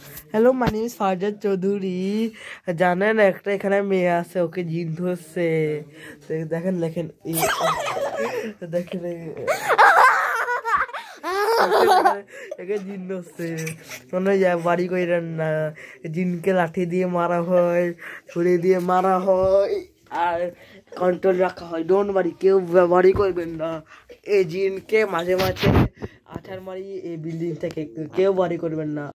Hello, my name is Farzad Chowdhury. জানেন একটা এখানে মেয়ে আছে, ওকে জিন ধরছে। দেখেন দেখেন দেখেন একে জিন ধরছে। মনে হয় বাড়ি কইরেন না, জিনকে লাঠি দিয়ে মারা হয়, ছুরি দিয়ে মারা হয়, আর কন্ট্রোল রাখা হয়। ডোন্ট বাড়ি, কেউ বাড়ি করবেন না এই জিনকে। মাঝে মাঝে আঠার মারি এই বিল্ডিং থেকে, কেউ বাড়ি করবেন না।